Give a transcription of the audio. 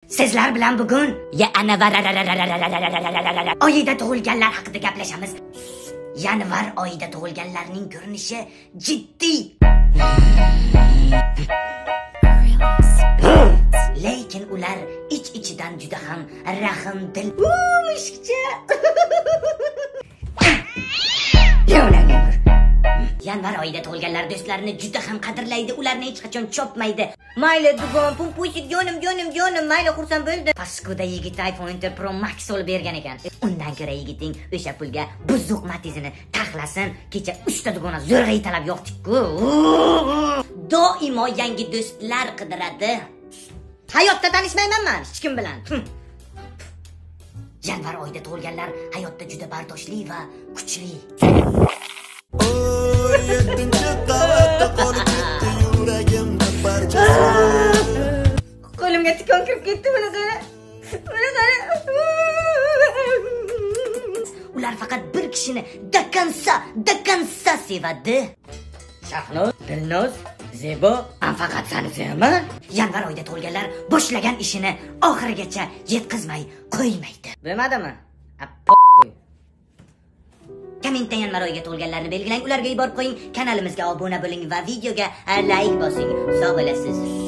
Sizlar bilan bugun oyida tug'ilganlar haqida gaplashamiz. Yanvar oyida tug'ilganlarning ko'rinishi jiddiy. Lekin ular ich-ichidan juda ham rahmdil. Mushukcha. Yanvar oyida tug'ilganlar do'stlarini juda ham qadrlaydi, ularni hech qachon chopmaydi. Mayli dugon, pumpushik jonim, mayli xursand bo'ldi. Paskuda yigit iPhone 10 Pro Max olib bergan ekan. Undan ko'ra yigiting o'sha pulga buzuq Matizini taxlasin. Kecha 3 ta dugona zo'rg'a italab yoqdik-ku. Doimo yangi do'stlar qidiradi. Hayotda tanishmayman men hech kim bilan. Yanvar oyida tug'ilganlar hayotda juda bardoshli va kuchli. Qo'limga tikon kirib ketdi, buni qara. Ular faqat bir kishini dakansa sevadi. Shahnoz, Dilnoz, Zebo, men faqat seni sevaman. Yanvar oyida tug'ilganlar boshlagan ishini oxirigacha yetkazmay qo'ymaydi. Bo'lmadimi? Kommentda yanvar oyiga tug'ilganlarni belgilang, ularga yuborib qo'ying, kanalimizga obuna bo'ling va videoga like bosing. Sog' bo'lasiz.